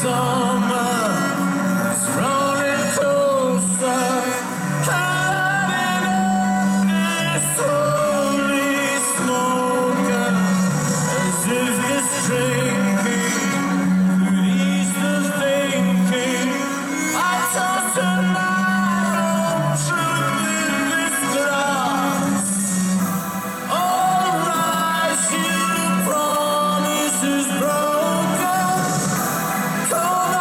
Come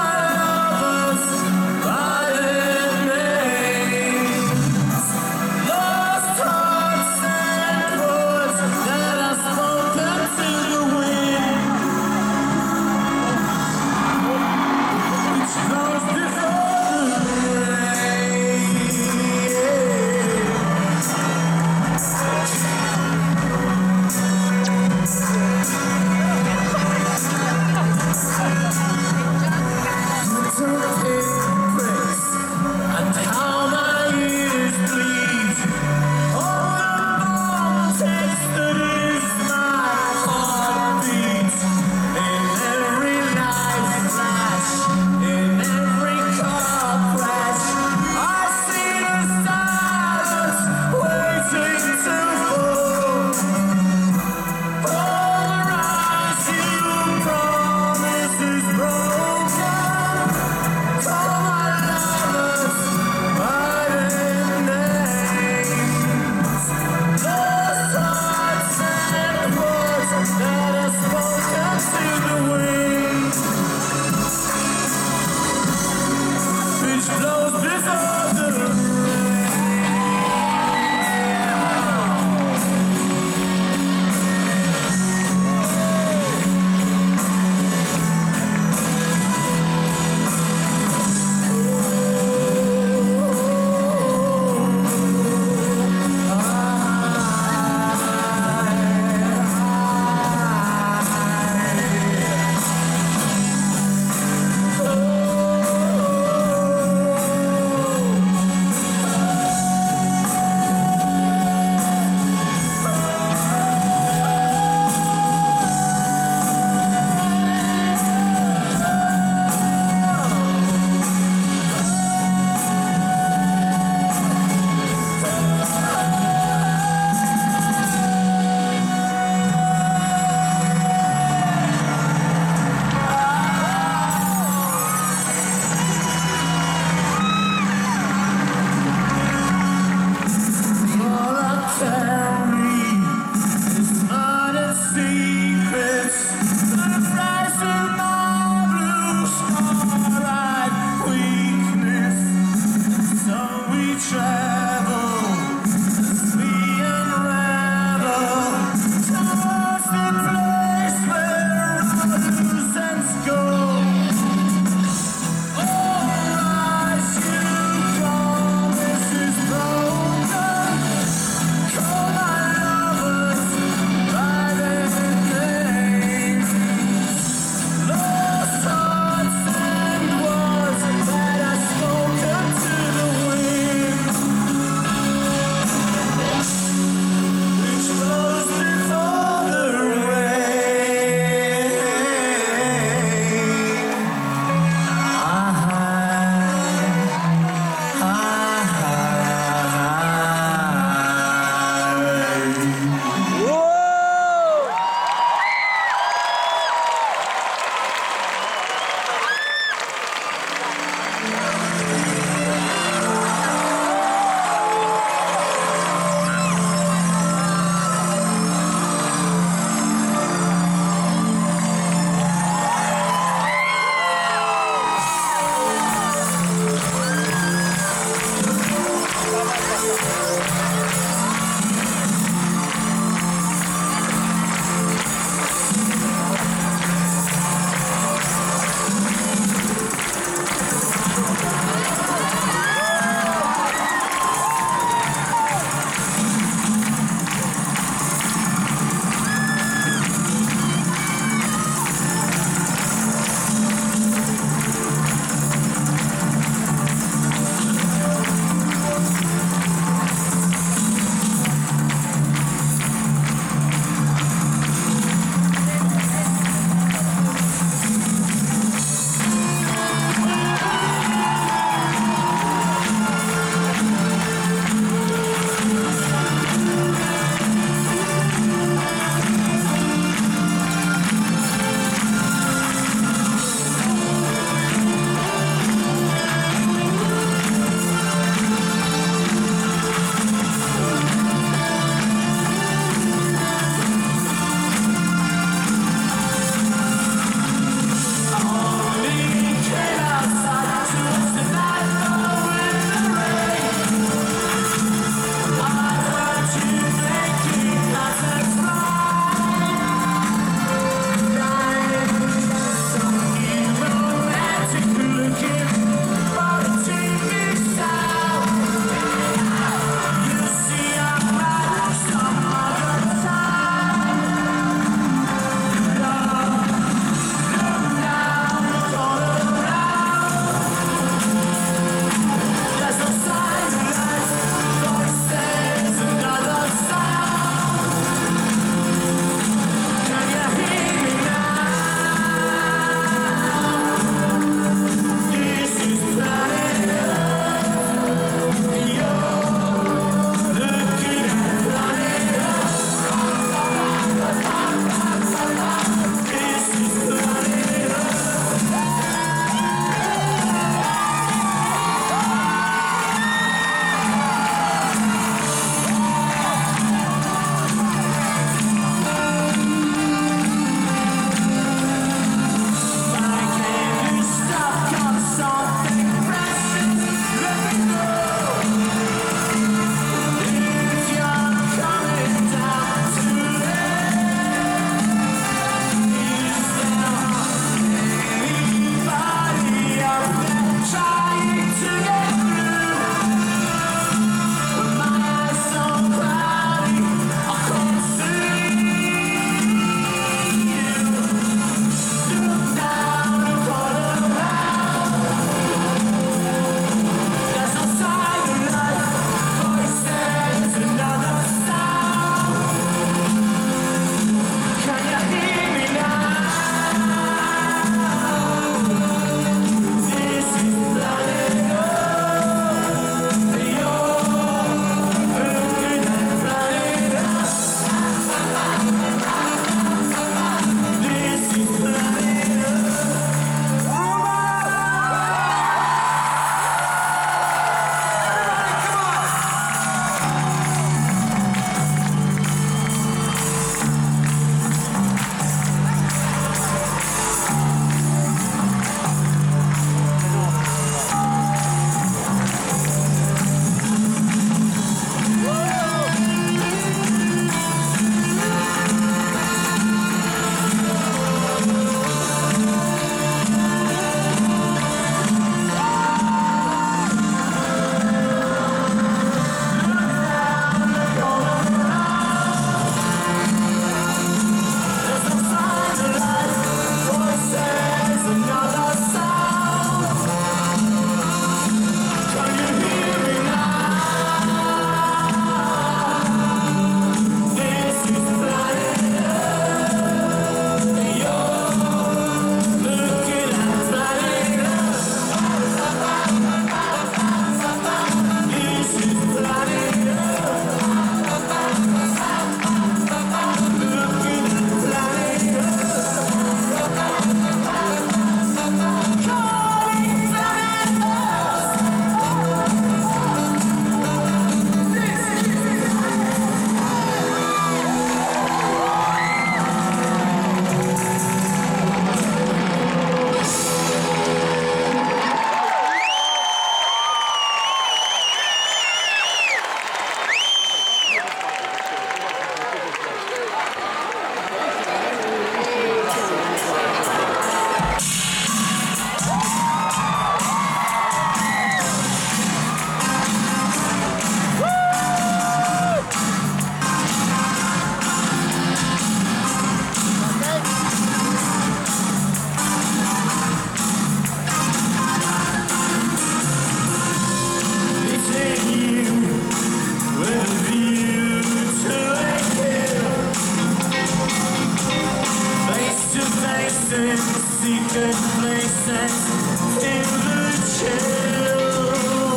secret places in the chill.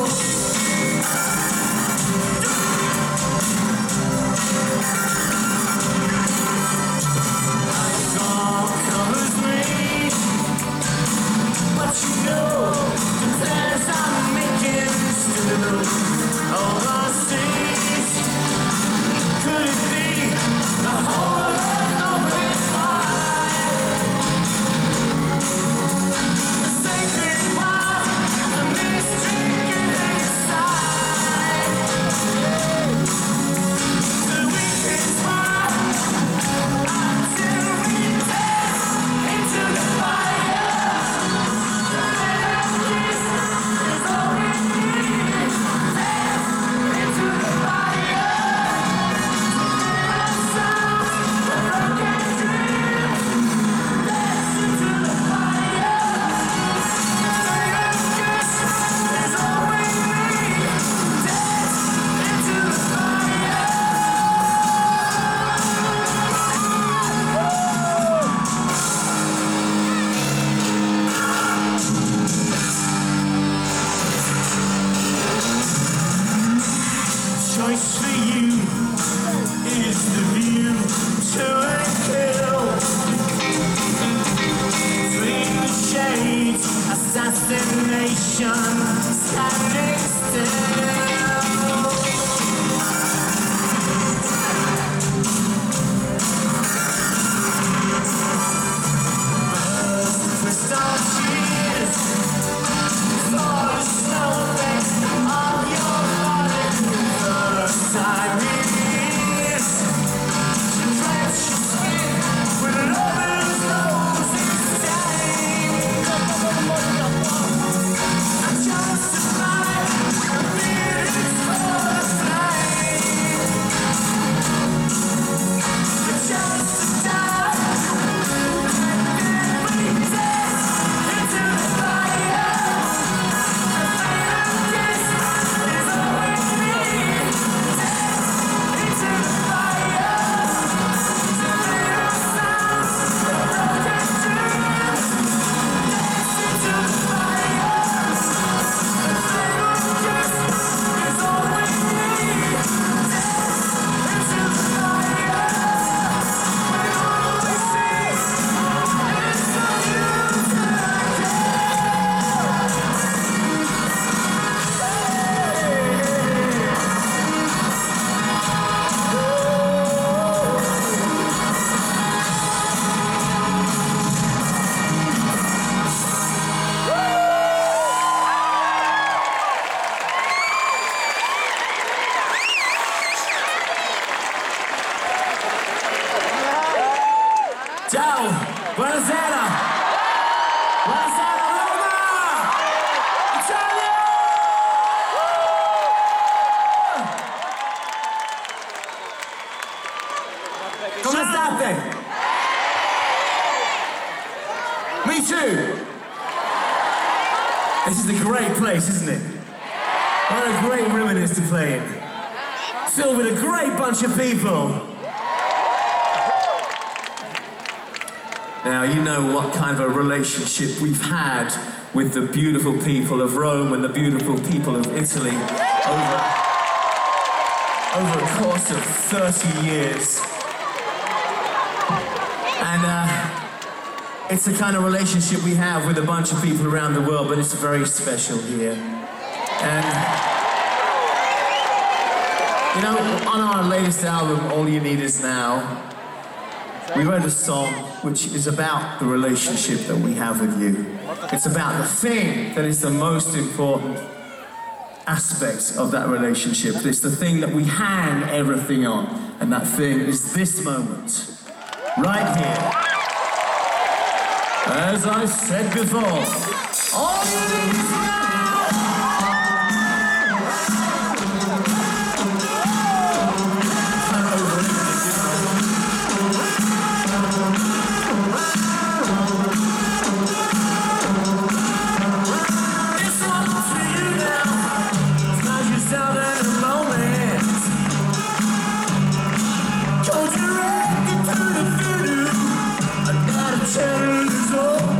Song covers me, but you know the plans I'm making still overseas. Could it be the whole earth open wide? The sacred wild, the mystery inside. The weekend's wild until we dance into the fire. The kiss is all we need. Dance into the fire. Choice for you is the view to a kill. Between the shades, assassination, standing still. Crystal tears for the snowflakes of your body. First time it is to drench your skin with lovers' roses stain. I'm justified, the feelings for the flame. But just to die, and then we dance into the fire. The fatal kiss is all we need. Into the fire. The little sounds of broken dreams. Dance into the fire. The fatal kiss is all we need. Dance into the fire. When all we see is a new Ciao, buonasera, buonasera Roma, Italia! Come state? Me too. This is a great place, isn't it? What a great room it is to play in. Filled with a great bunch of people. Now, you know what kind of a relationship we've had with the beautiful people of Rome and the beautiful people of Italy over a course of 30 years. And it's the kind of relationship we have with a bunch of people around the world, but it's very special here. And, you know, on our latest album, All You Need Is Now, we wrote a song which is about the relationship that we have with you. It's about the thing that is the most important aspect of that relationship. It's the thing that we hang everything on, and that thing is this moment, right here. As I said before, all you need is now! It's all up to you now. Find yourself in a moment. Go directly to the voodoo. I gotta tell you this all.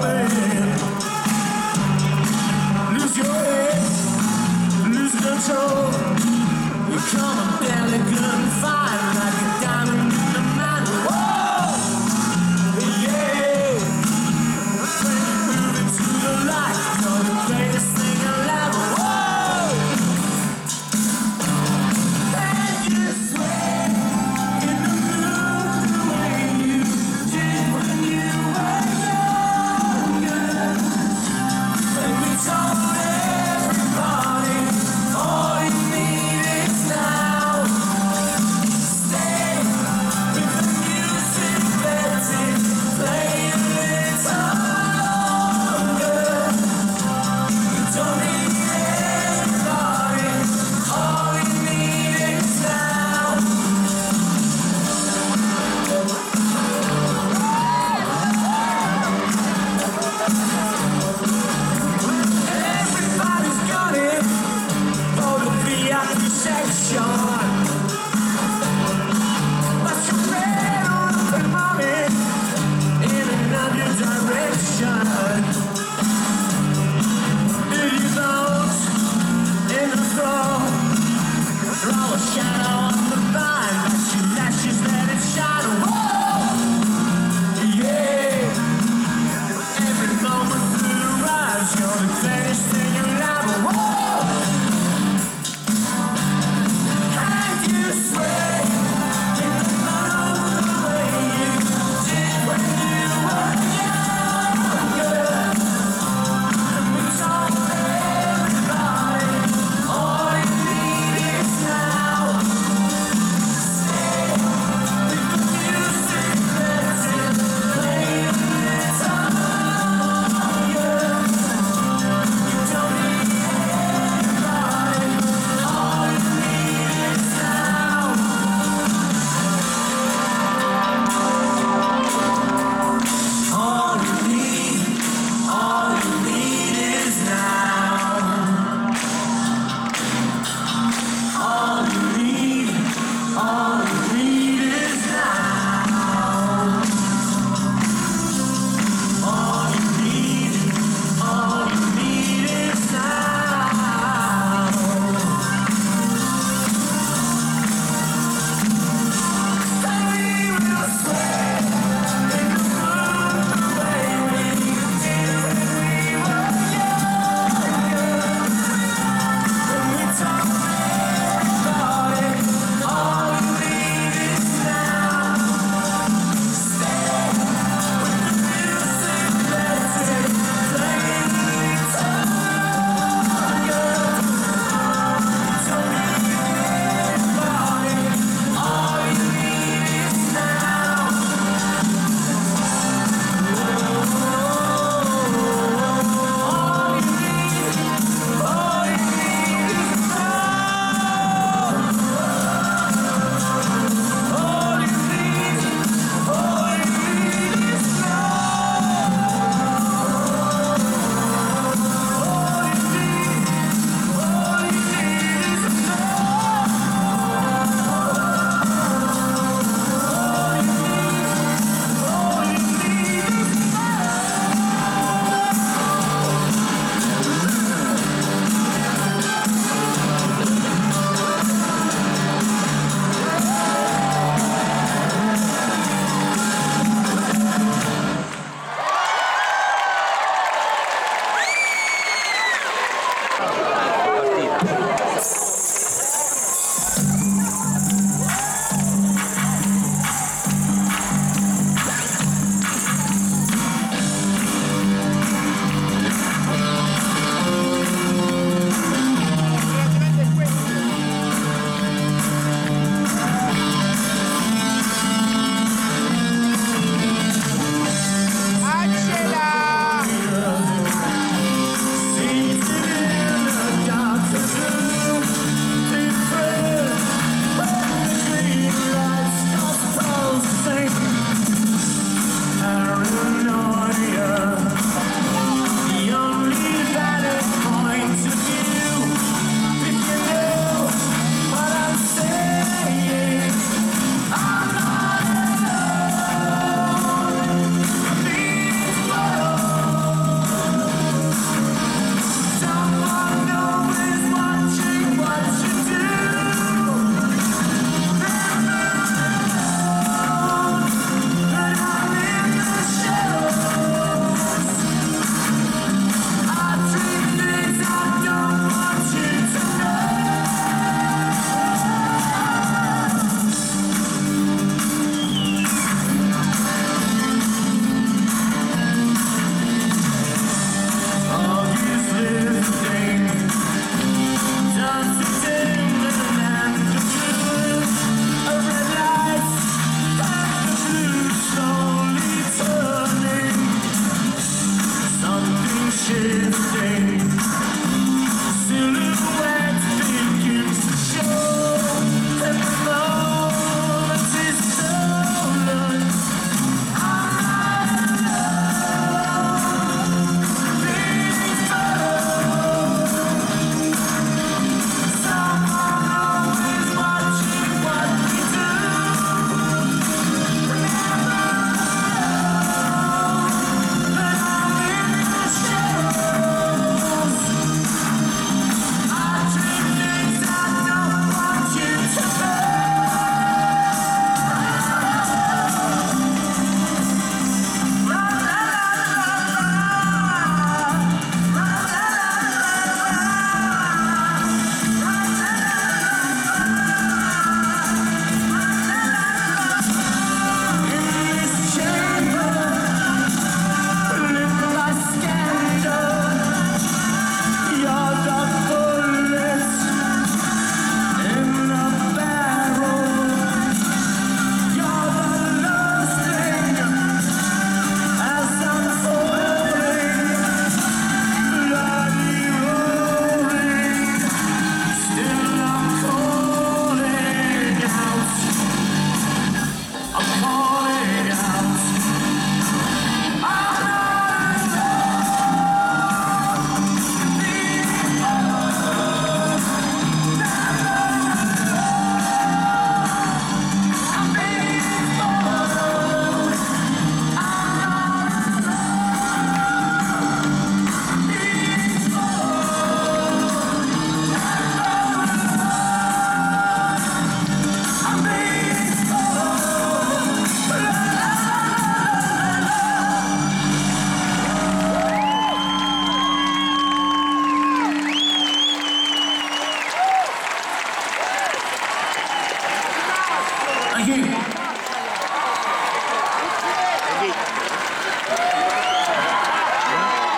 Everybody's got it for the VIP section. But you better put money in another direction. If you don't, in the floor, throw a shadow on the vine. Let your lashes let it shine. Whoa! Yeah! Every moment through the rise, you're the greatest thing alive. Whoa! And you sway in the love the way you did when you were younger. And we told everybody all you need is now. Stay with the music that's in playing its longer. You don't need anybody, all you need is now. All you need is now. All you need is now. All you need is now. And we will swear in the moon the way we did when we were younger. When we told everybody all you need is now. Stay with the music that's in playing its longer. Don't need anybody, all you need is now. All you need is now. All you need is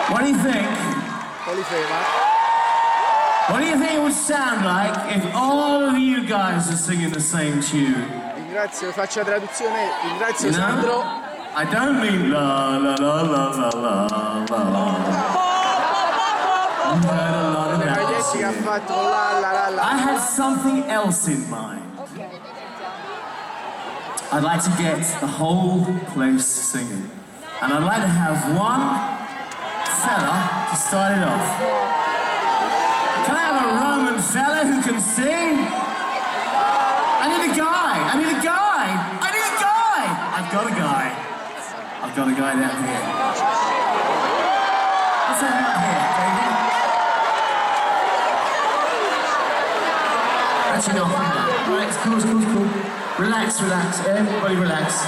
What do you think? What do you think it would sound like if all of you guys are singing the same tune? Ringrazio, faccio la traduzione, ringrazio You know? Sandro. I don't mean la la la la la la la. You've heard a lot of Le maglietti che ha that. fatto con la. I had something else in mind. I'd like to get the whole place singing. And I'd like to have one fella to start it off. Can I have a Roman fella who can sing? I need a guy. I need a guy. I need a guy. I've got a guy. I've got a guy down here. What's that out here, David? Actually, no. Right, it's cool, it's cool, it's cool. Relax, relax. Everybody relax.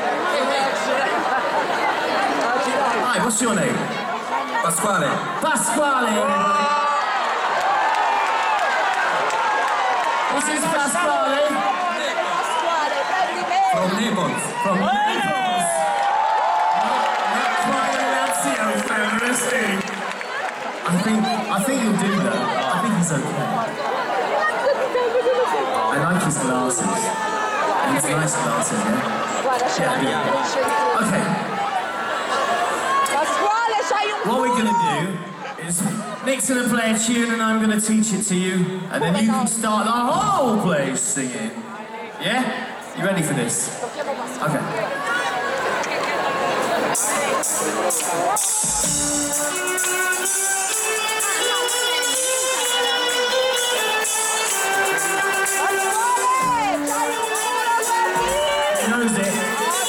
Hi, what's your name? Pasquale. Pasquale, everybody. This is Pasquale. From Naples. From Naples. Not quite a Lazio fan, is he? I think you'll do that. I think he's okay. I like his glasses. He's nice glasses, yeah? Yeah. Okay. What we're gonna do is Nick's gonna play a tune and I'm gonna teach it to you, and then you can start the whole place singing. Yeah? You ready for this? Okay. He knows it.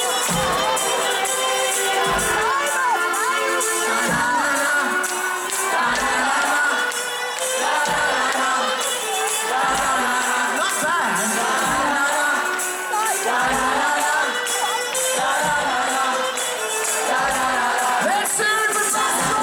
Not bad. Let's sing for Pasquale.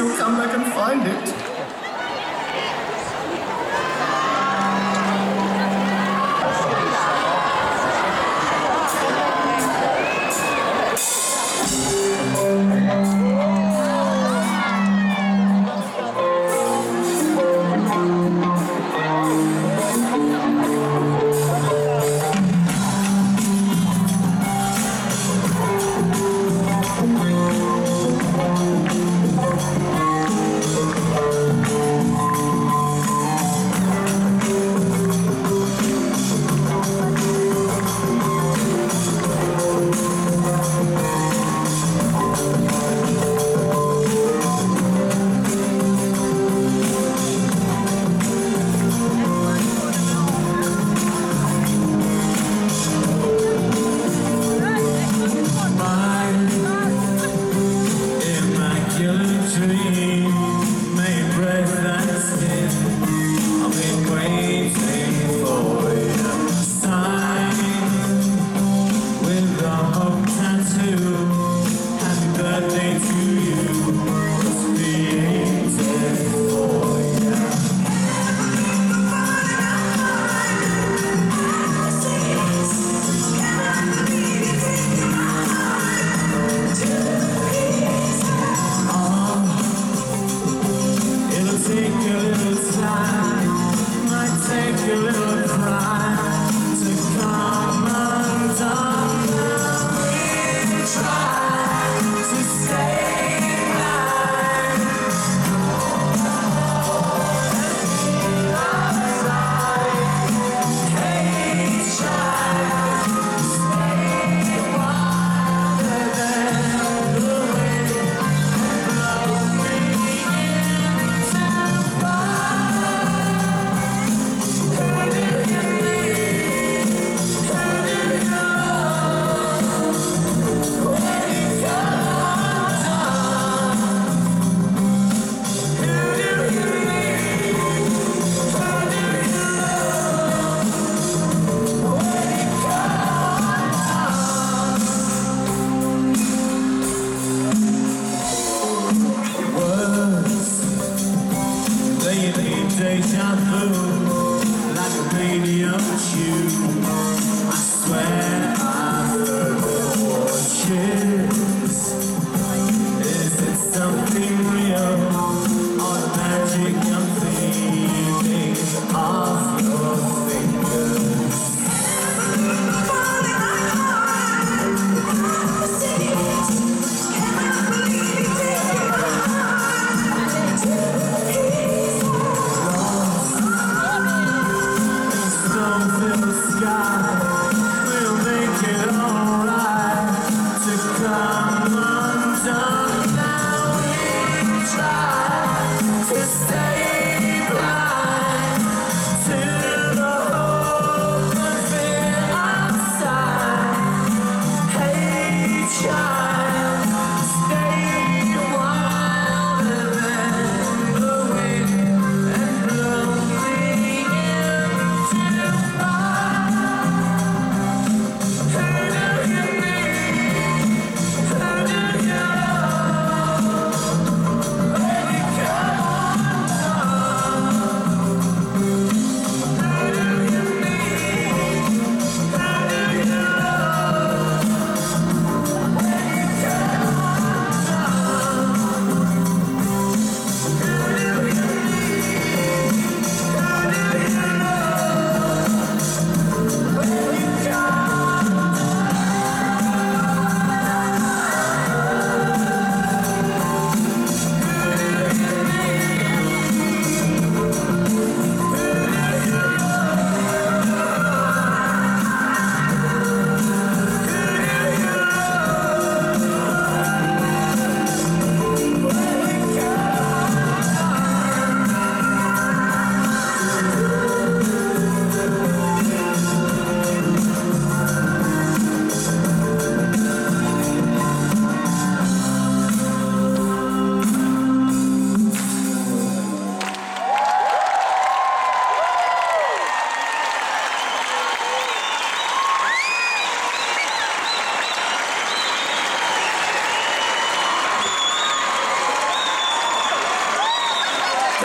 She'll come back and find it.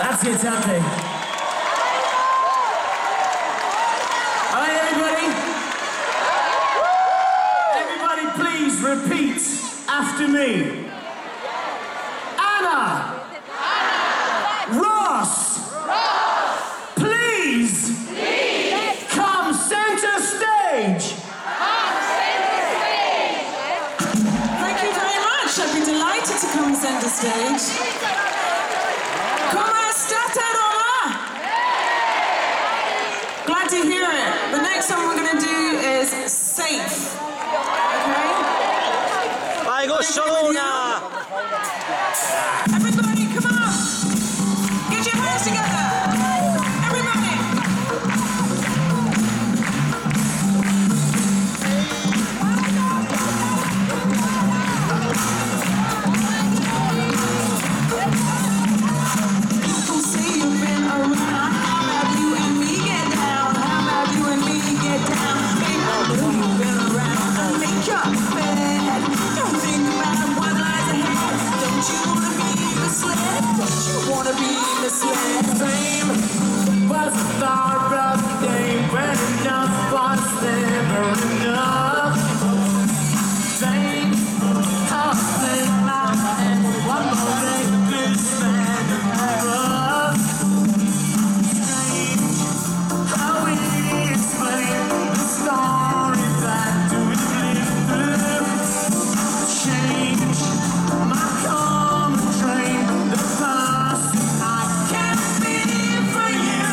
Grazie tante. All right, everybody. Everybody, please repeat after me. Anna. Ross. Please. Come center stage. Thank you very much. I'd be delighted to come center stage. Come state Roma. Glad to hear it. The next song we're going to do is Safe. Okay? Vai Cosciolona! Everybody, come on! Get your hands together! Everybody! People say you've been around. How about you and me get down? How about you and me get down? Babe, I know you've been around. Make your bed. Don't think about what lies ahead. Don't you wanna be misled? Don't you wanna be misled? Fame was a thought day when enough was never enough. Fame, hustling my head, one more day, this man above. Strange how we explain the story that we've lived through. Change my common train, the person I can be for you.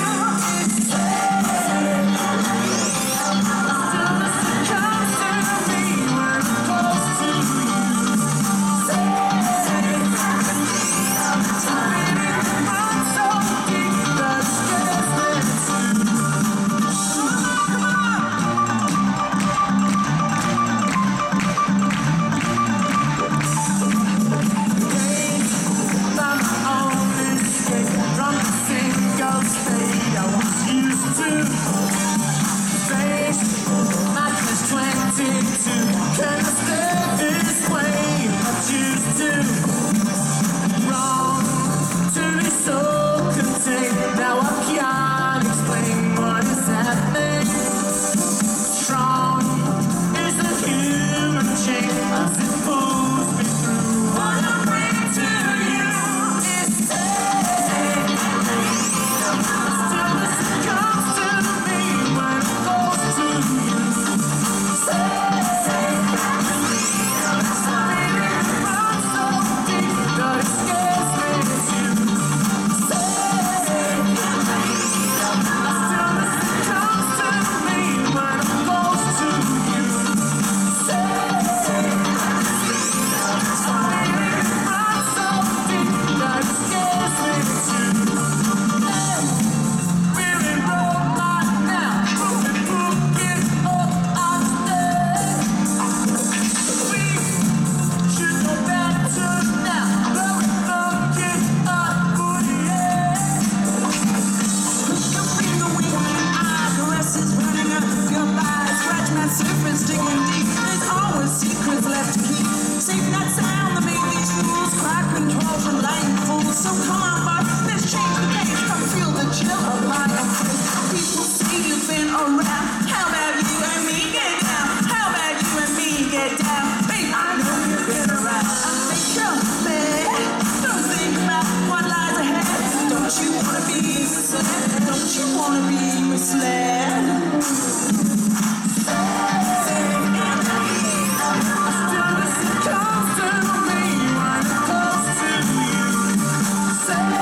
Now I can't explain what is happening. Strong is the human chain as it pulls me through. What I bring to you is safe. Still listen comes to me when it goes to you. Safe. Something runs so deep that it scares me. It's you. Surface digging deep, there's always secrets left to keep. Safe that sound that made these fools cry control from lying fools. So come on, boss, let's change the pace. Come feel the chill of my embrace. People say you've been around. How about you and me get down? How about you and me get down? Babe, I know you've been around. I'll make you mad. Don't think about what lies ahead. Don't you wanna be misled? Don't you wanna be misled? Comes to me when it comes to you. Say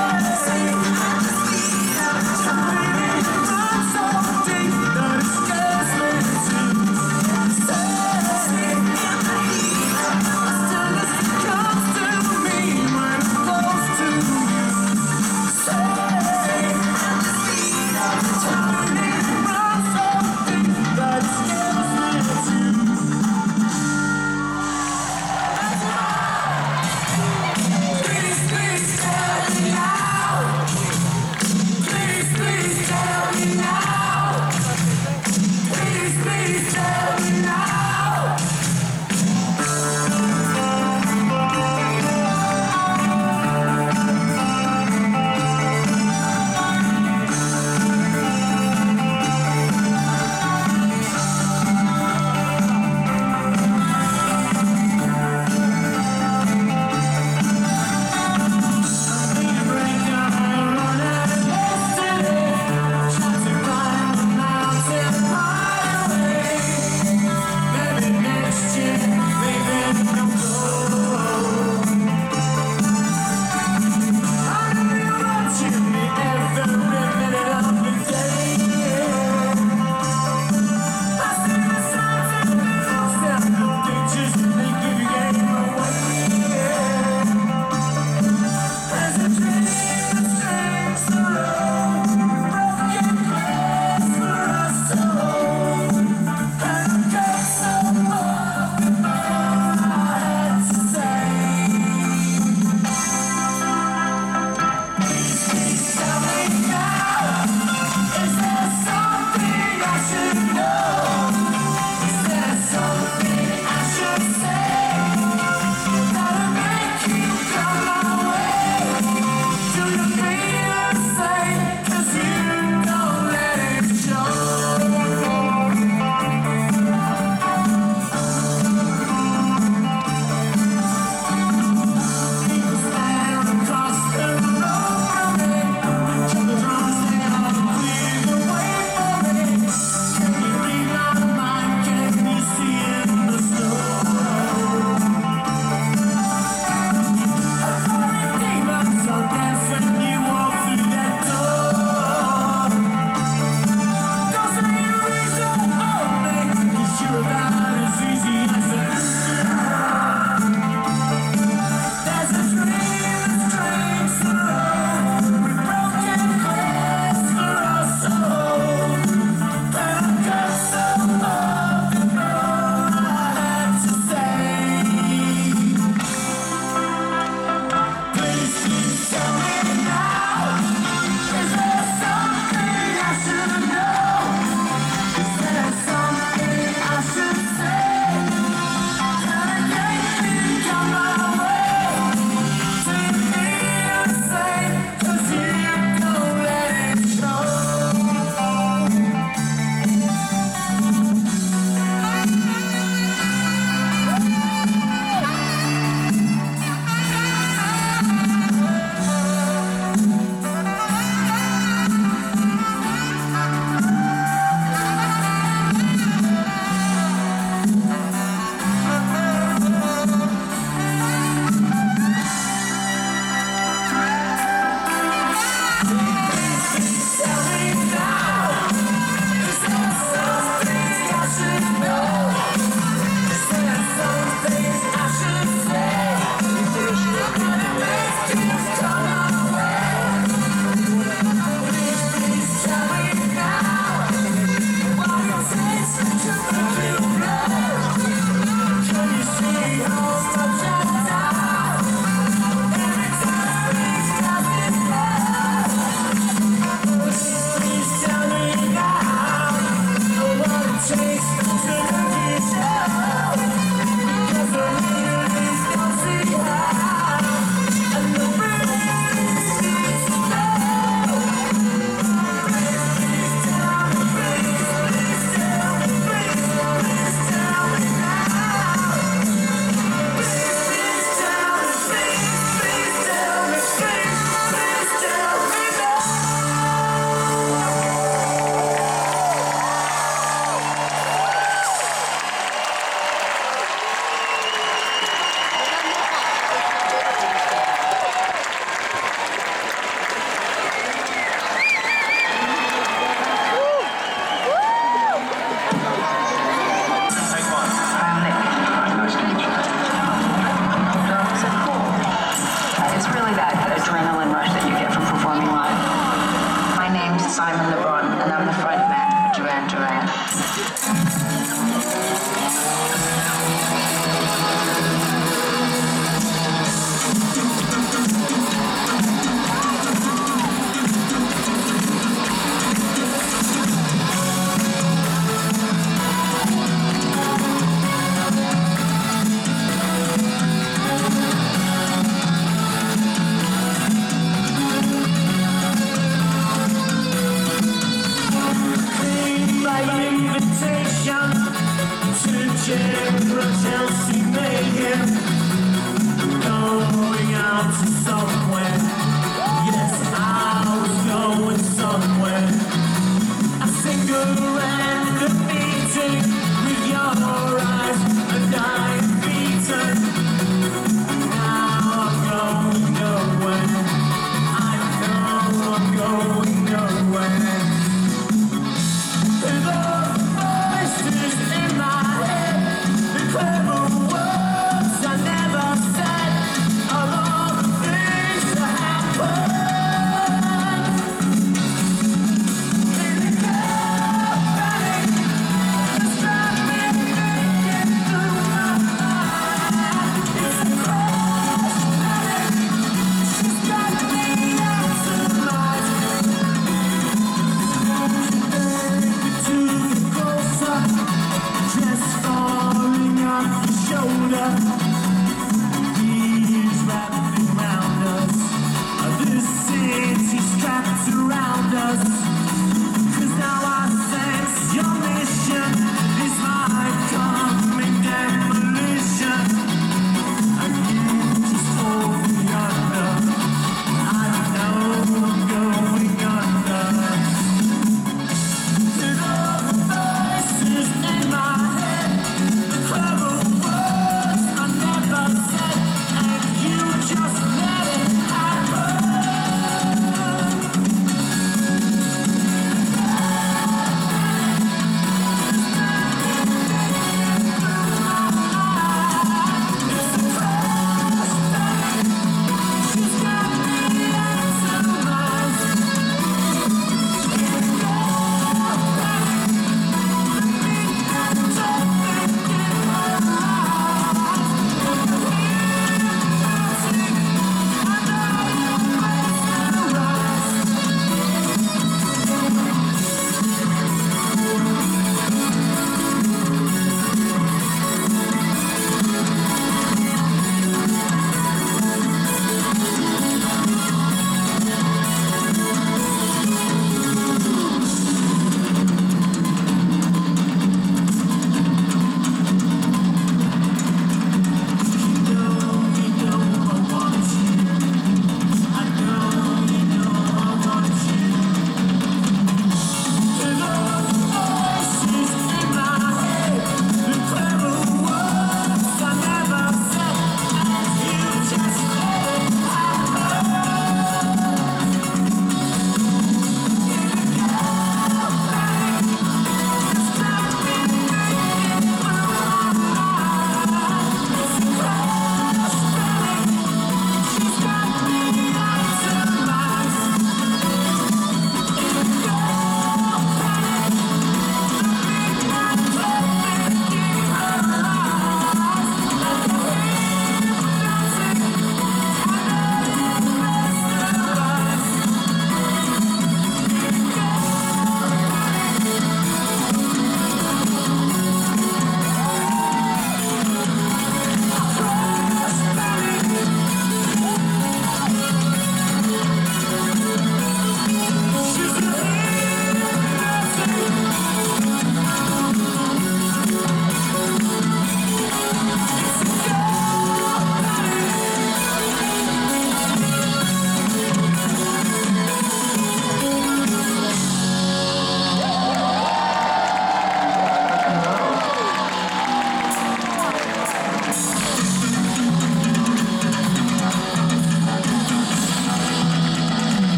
in a Chelsea mayhem, going out to somewhere. Yes, I was going somewhere. A cigarette, the meeting with your eyes, and I'm beaten. Now I'm going nowhere. I know I'm going nowhere. The voices in my head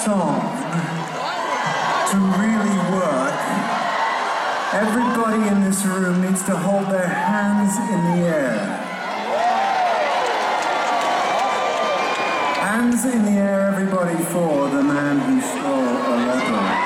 song to really work, everybody in this room needs to hold their hands in the air. Hands in the air, everybody, for the man who stole a letter.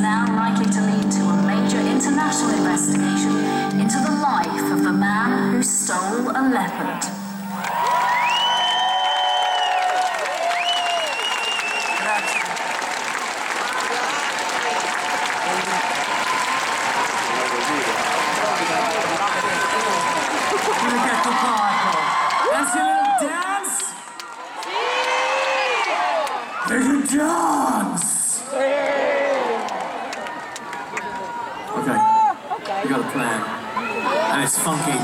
now likely to lead to a major international investigation into the life of the man who stole a leopard. That's your little dance? Little dance! Okay, we got a plan. And it's funky.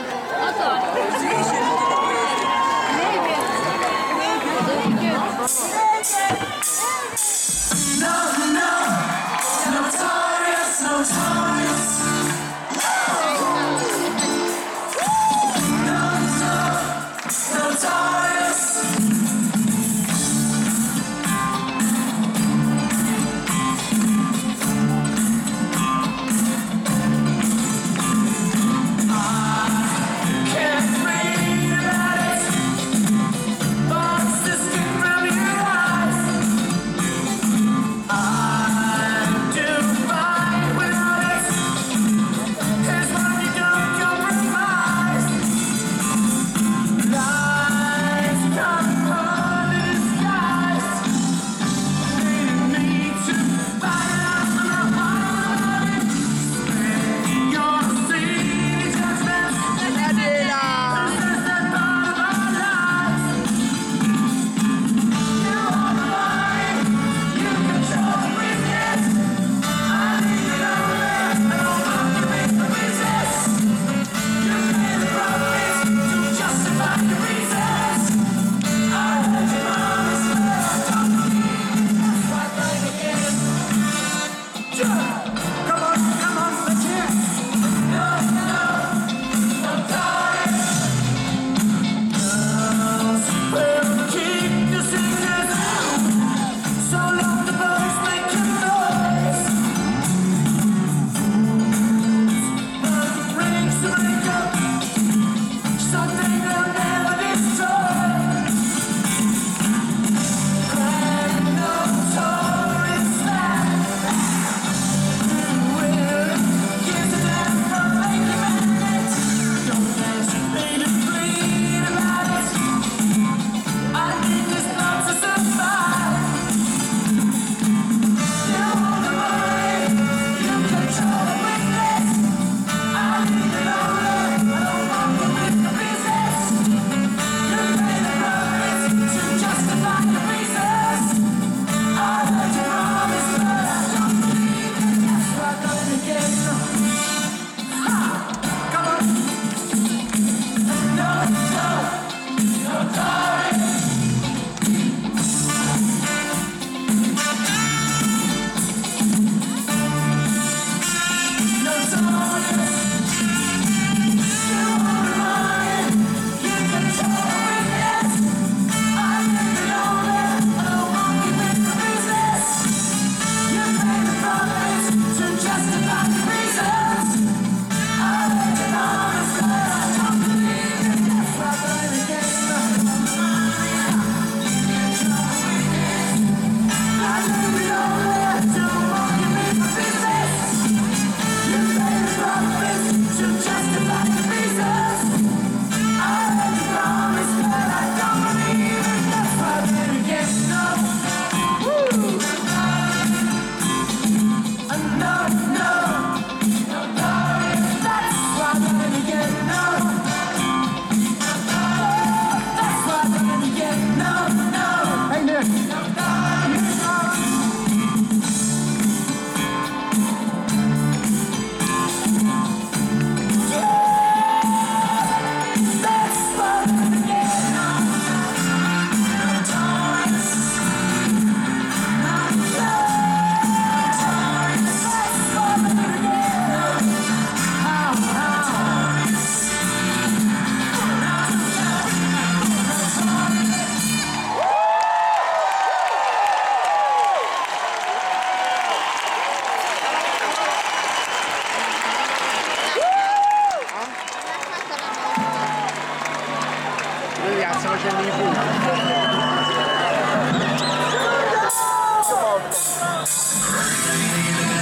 sta facendo i punti.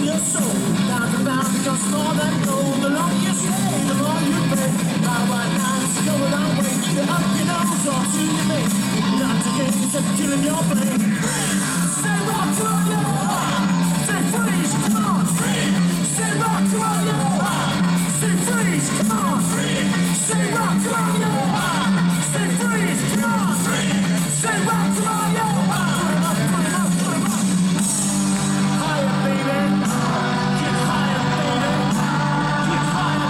your soul. Down the bound becomes more than gold. The longer you stay, the more you pay. Now right now it's go a long way. You're up your nose or to your mate. Not to games that killing your brain. Say rock to all you. Say freeze, come on. Say rock to all you. Say freeze, come on. Say rock to all you. Say freeze, come on. Say rock to all you. Put him up, put him up, put him up. Higher, baby. Get higher, baby. Get higher,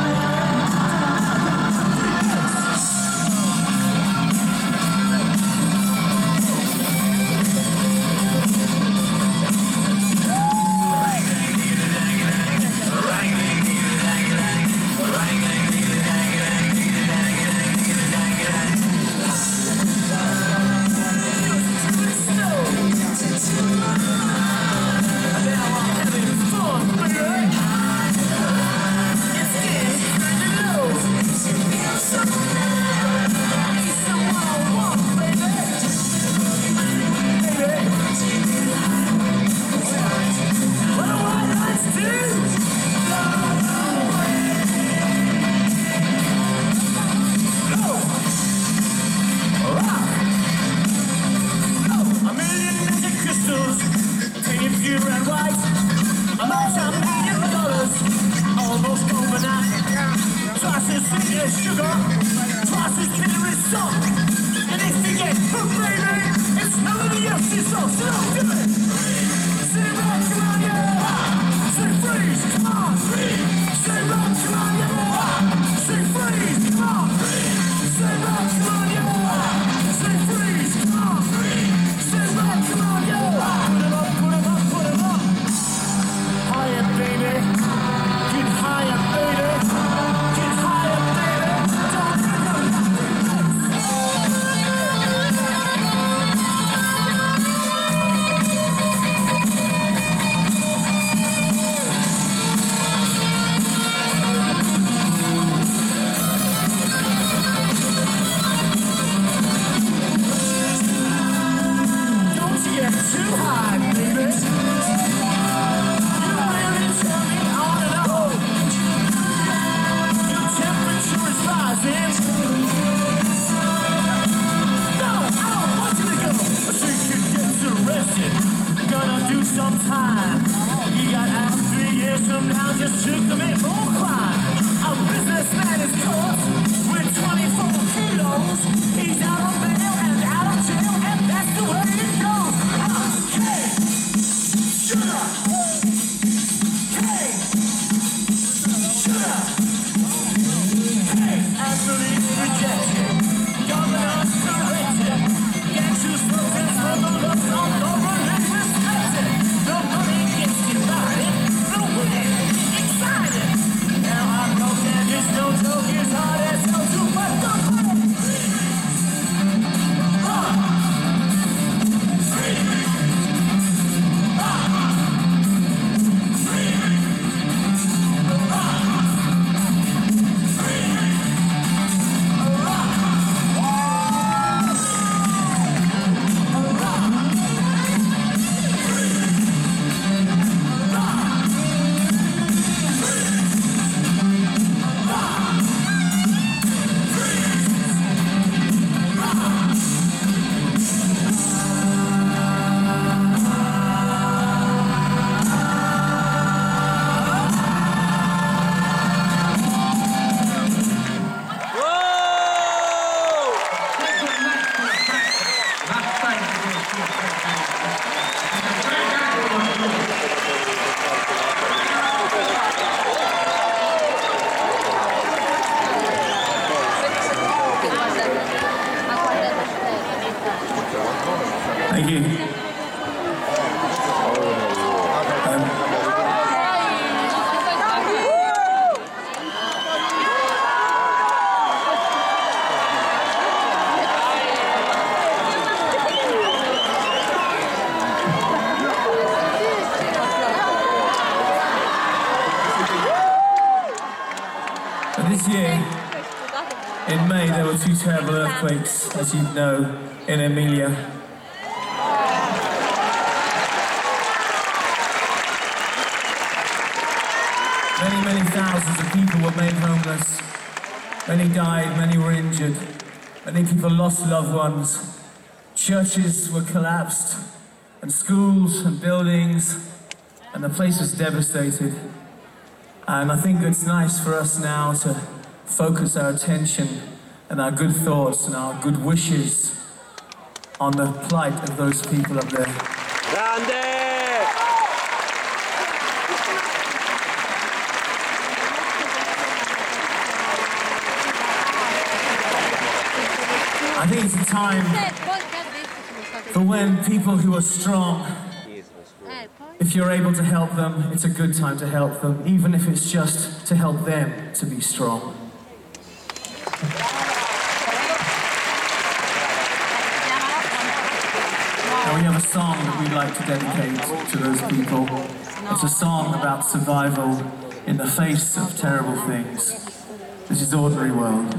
Thank you. This year, in May, there were 2 terrible earthquakes, as you know, in Emilia. Many thousands of people were made homeless. Many died, many were injured. Many people lost loved ones. Churches were collapsed, and schools and buildings, and the place was devastated. And I think it's nice for us now to focus our attention and our good thoughts and our good wishes on the plight of those people up there. Grande! I think it's a time for when people who are strong, if you're able to help them, it's a good time to help them, even if it's just to help them to be strong. Now we have a song that we'd like to dedicate to those people. It's a song about survival in the face of terrible things. This is Ordinary World.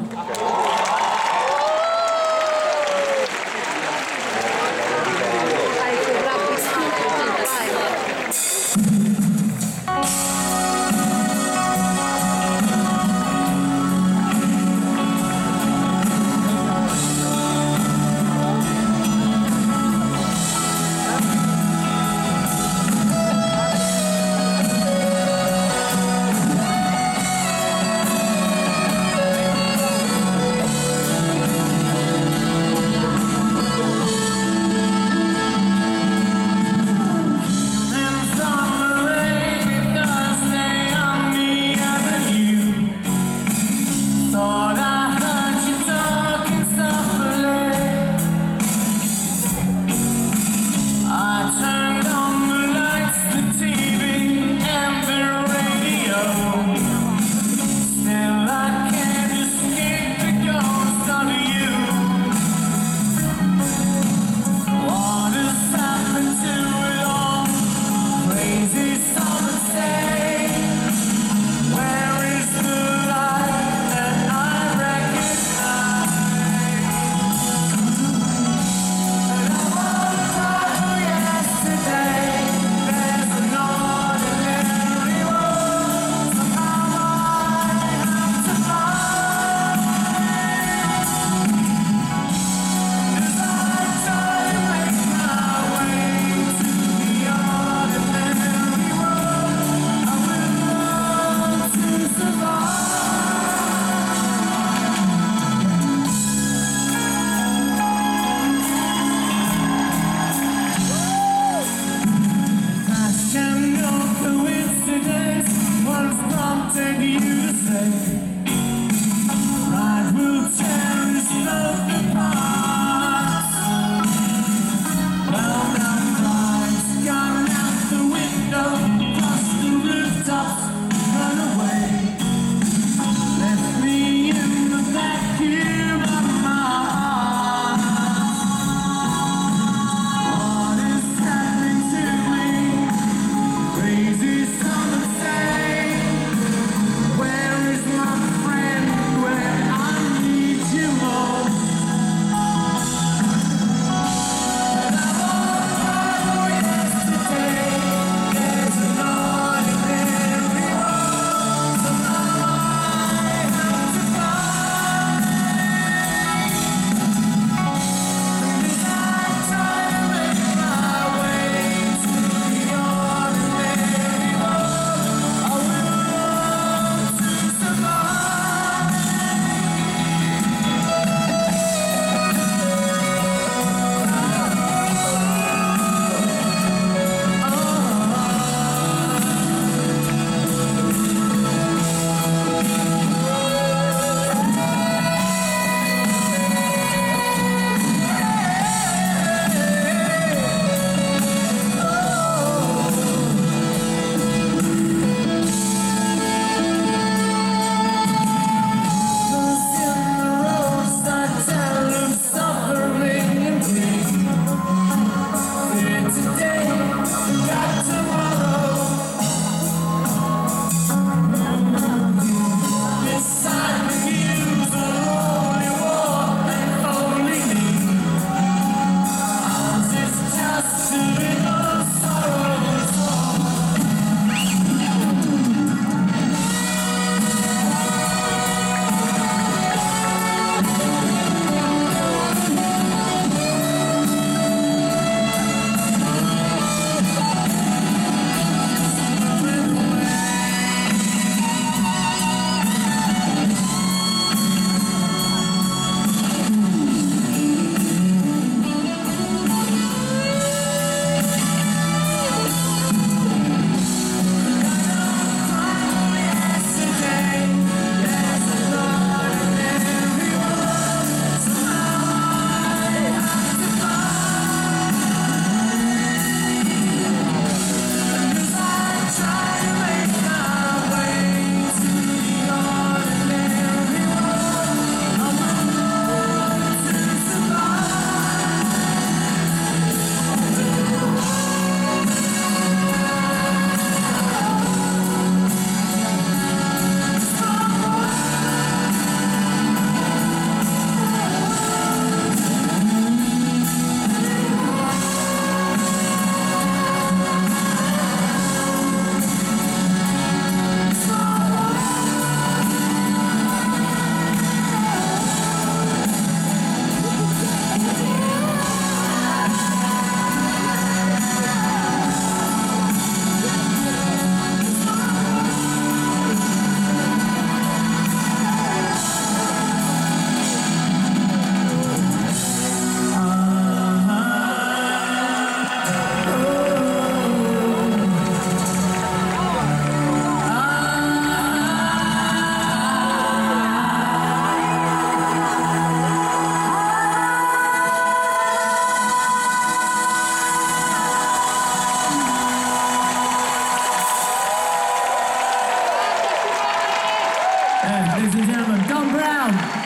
ladies and gentlemen, Don Brown.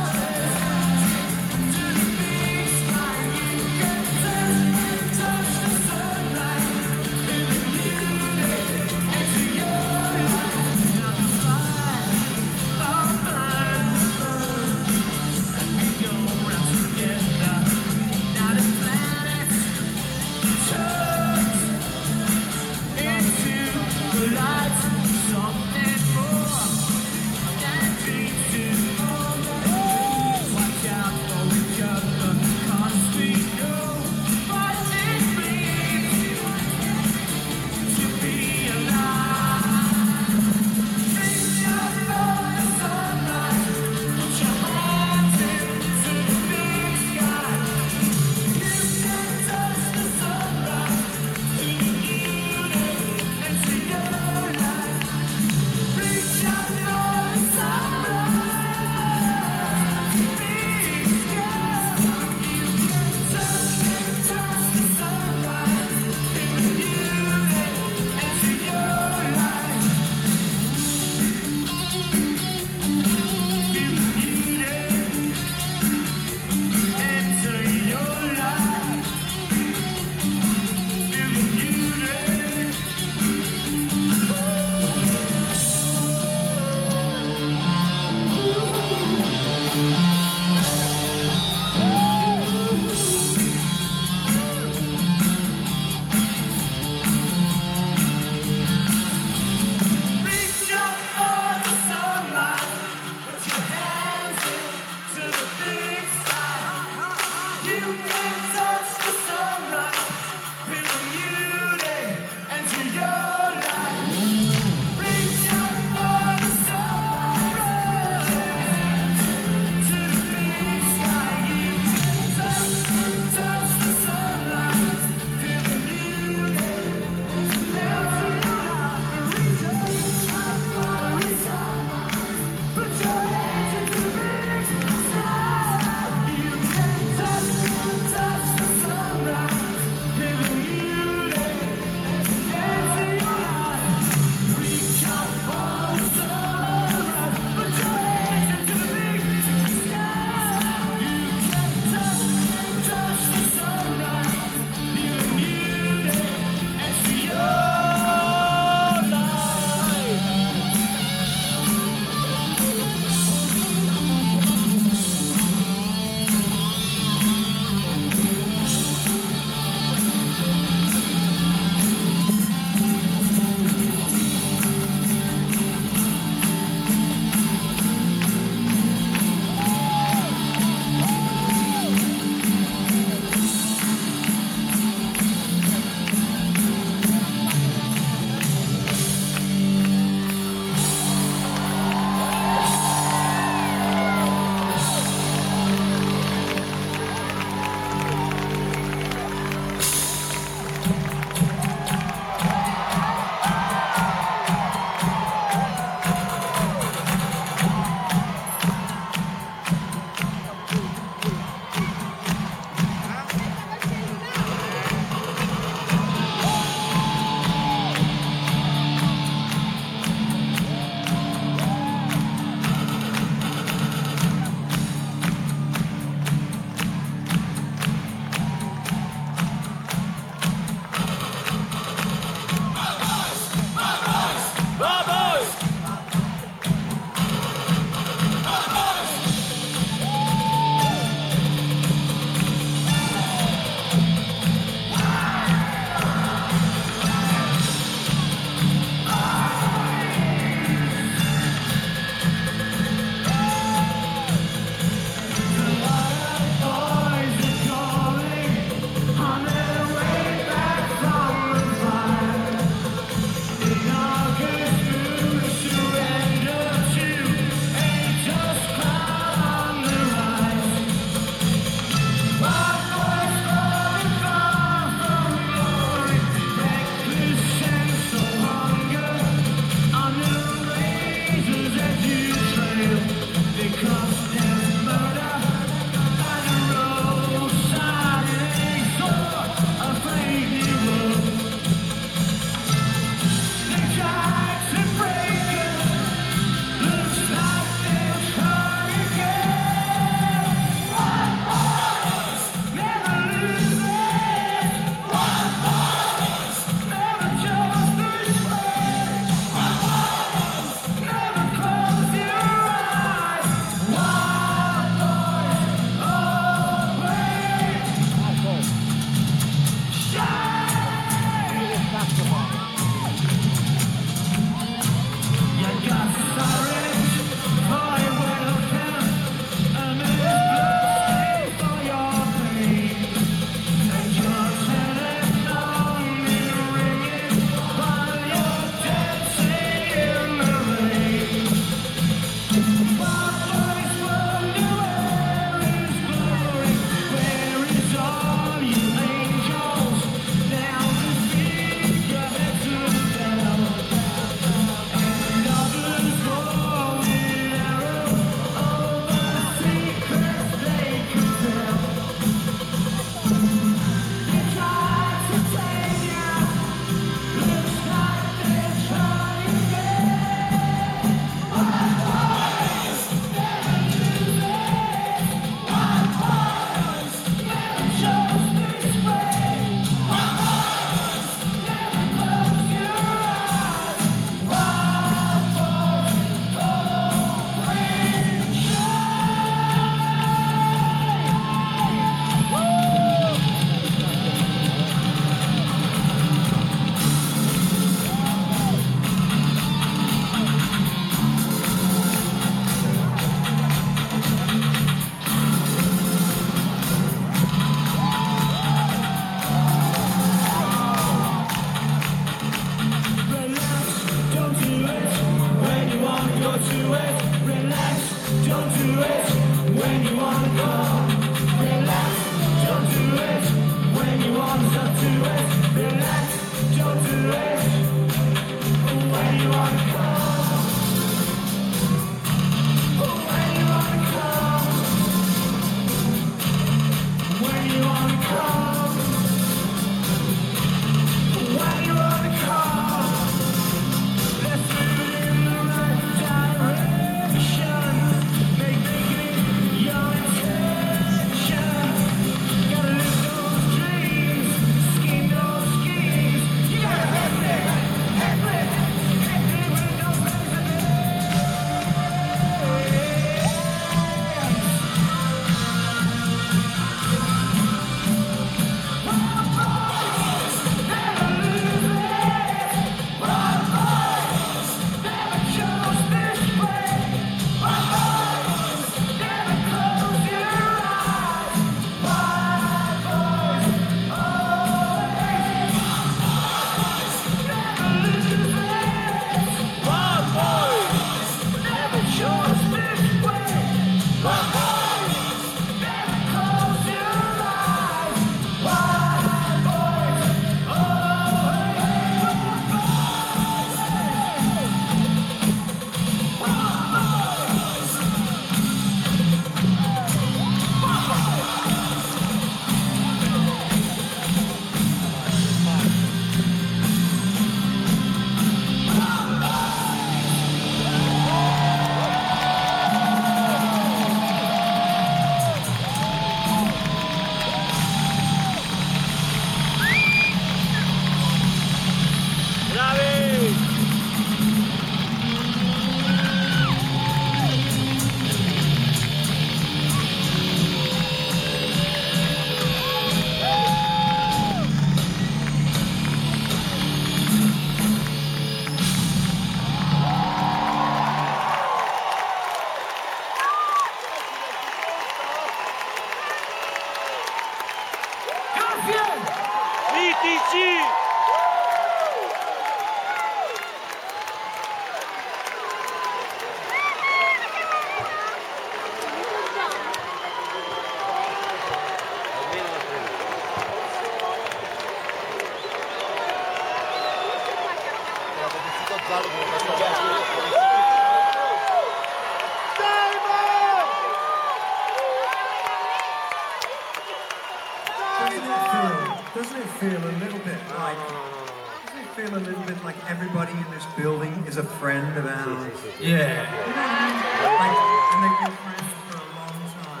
a little bit like everybody in this building is a friend of ours? Yeah. Like, and they've been friends for a long time.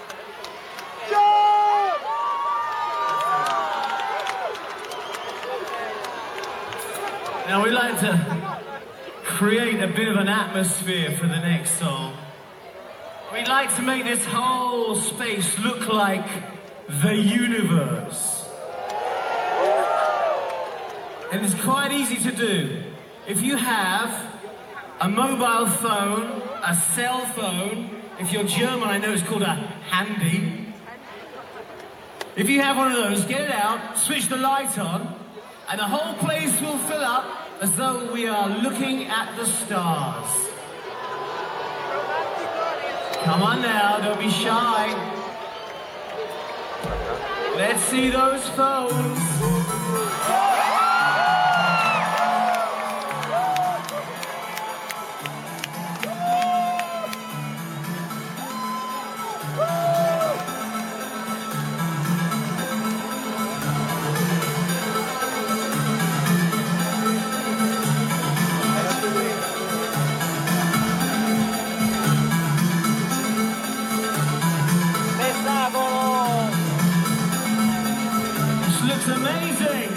Now we like to create a bit of an atmosphere for the next song. We'd like to make this whole space look like the universe. And it's quite easy to do. If you have a mobile phone, a cell phone, if you're German, I know it's called a handy. If you have one of those, get it out, switch the light on, and the whole place will fill up as though we are looking at the stars. Come on now, don't be shy. Let's see those phones. This looks amazing.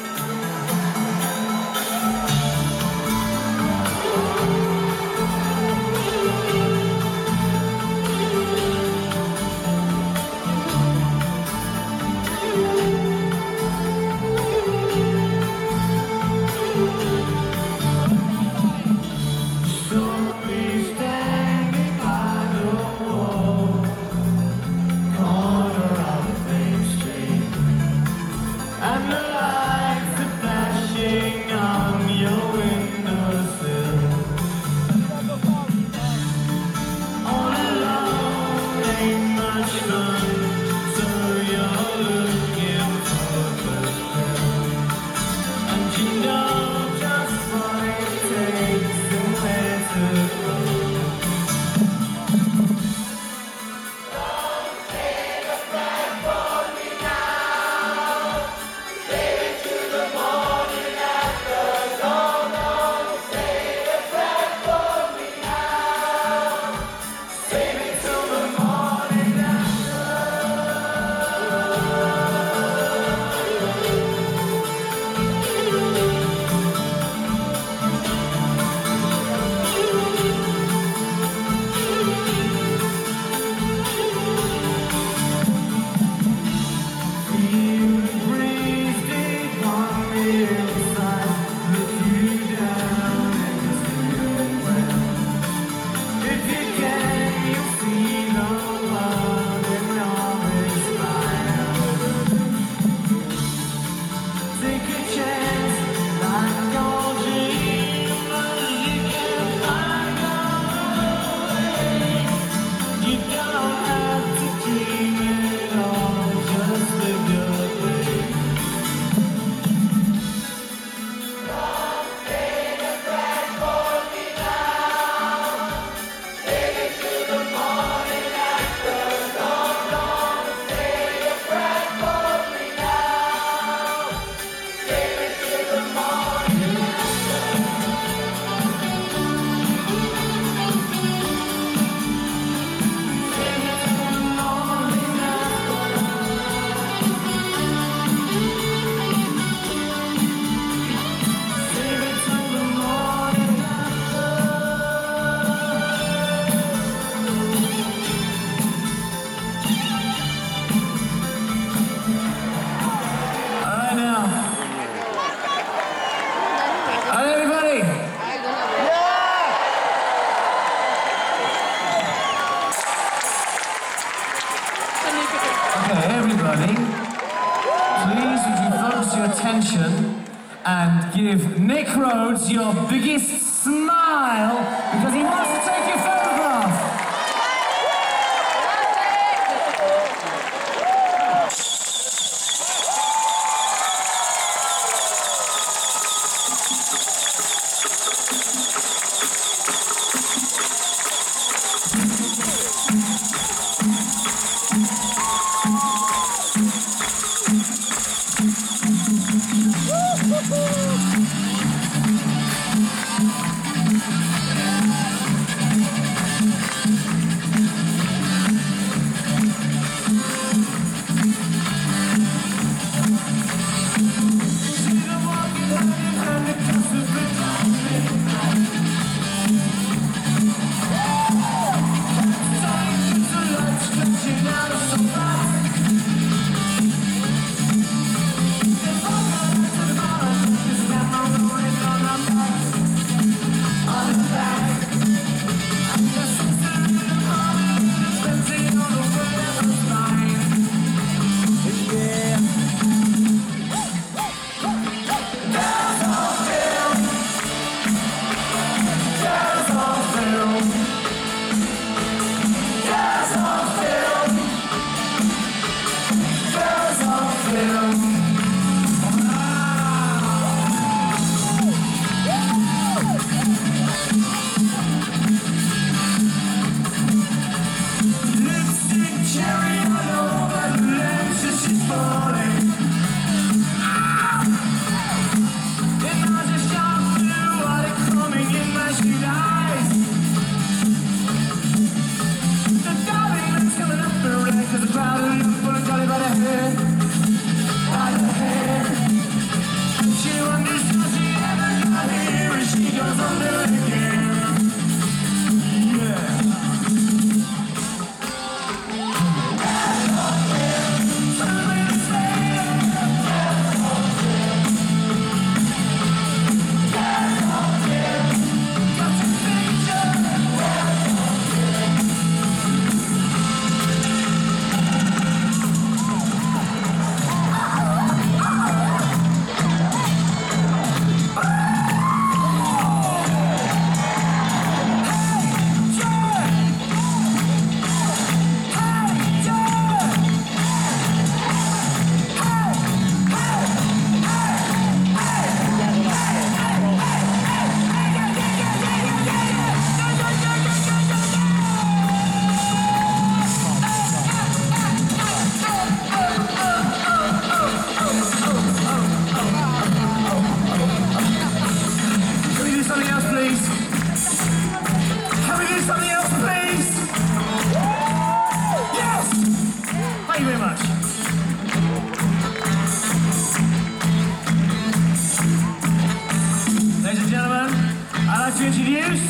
Attention and give Nick Rhodes your biggest smile because he wants to take your photograph.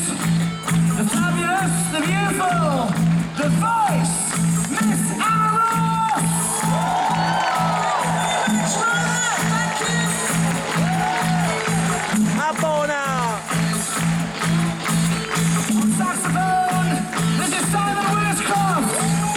the fabulous, the beautiful, the voice, Miss Anna Ross! Abona! On saxophone, this is Simon Williscroft!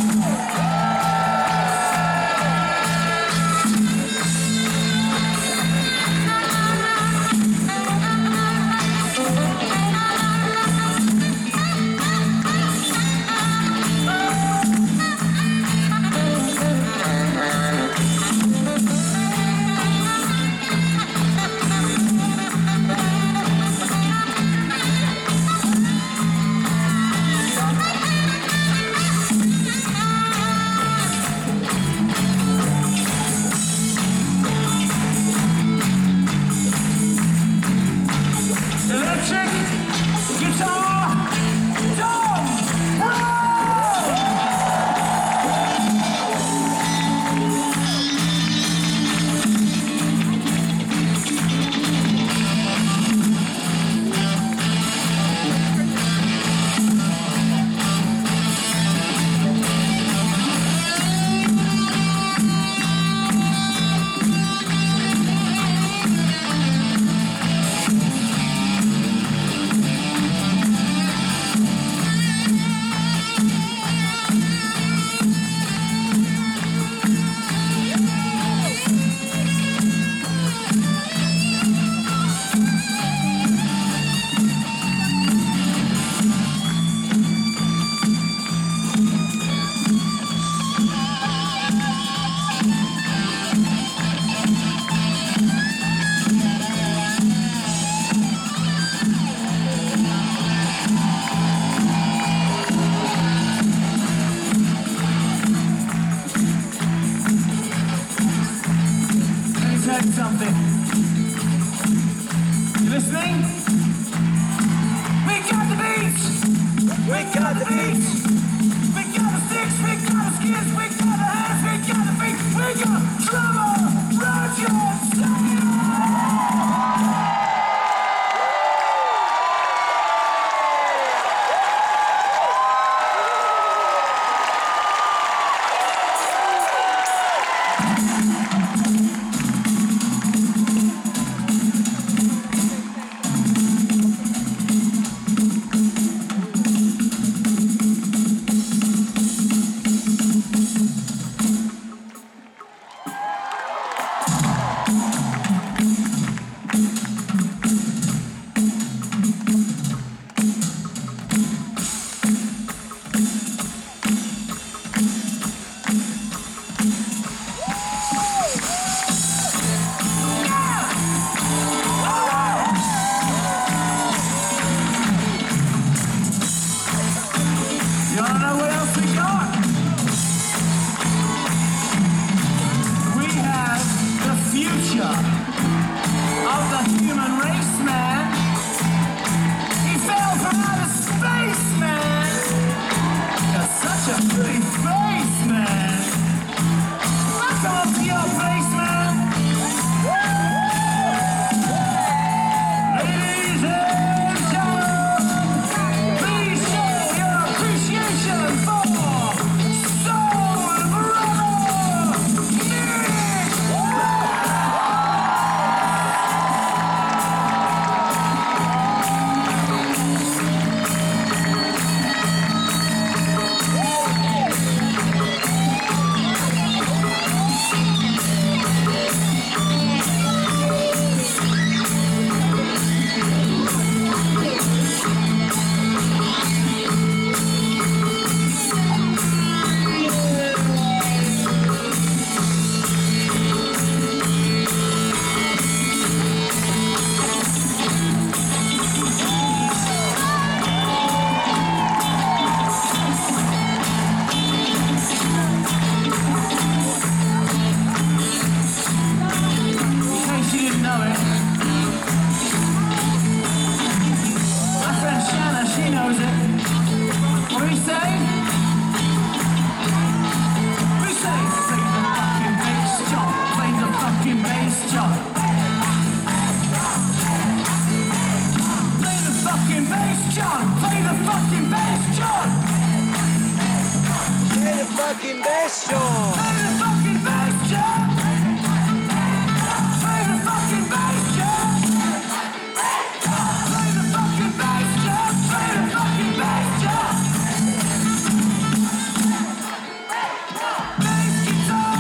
Electric guitar, Tom Brown! Let me tell you something. You listening? We got the beats! We got the beats! We got the sticks, we got the skins, we got the hands, we got the feet, we got drummer, Roger Slayer! fucking bestia! Play the fucking bass drum! Play the fucking bass drum! Play the fucking bass drum! Play the fucking bass drum! Bass guitar!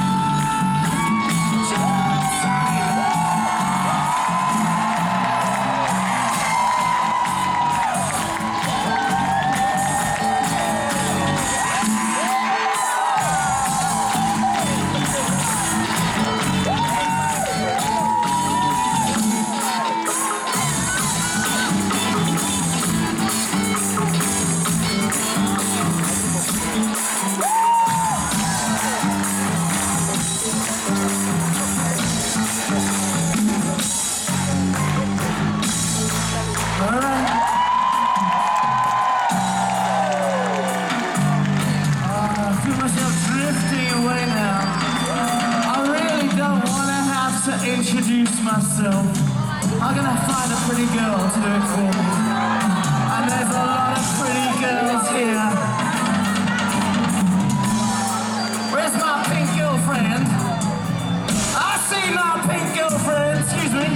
Introduce myself. I'm gonna find a pretty girl to do it for me. And there's a lot of pretty girls here. Where's my pink girlfriend? I see my pink girlfriend. Excuse me.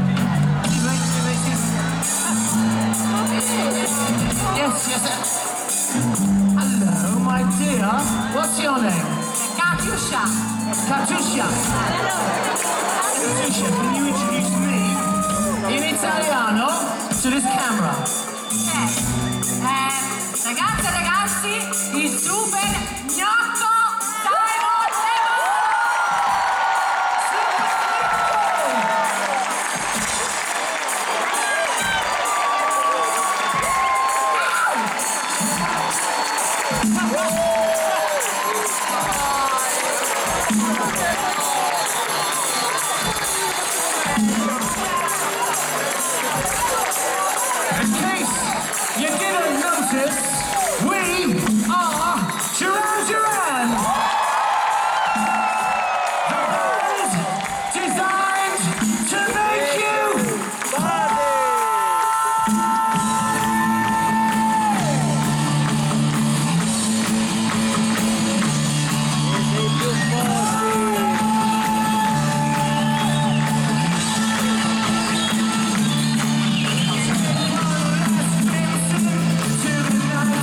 Yes. Hello, my dear. What's your name? Katusha. Katusha. Katusha, can you introduce me in Italiano to this camera? Ragazze e ragazzi, il super gnocco Simon In case you didn't notice, we are Duran Duran. The band designed to make you to the night.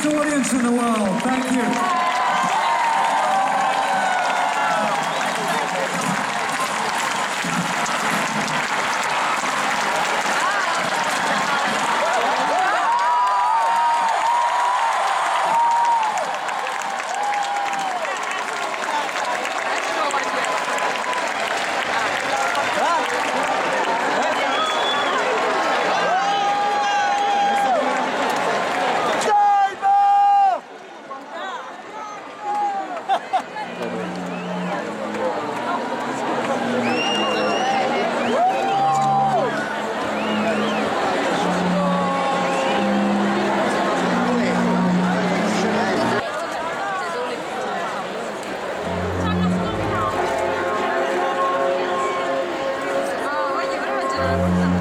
audience in the world. Thank you. Gracias.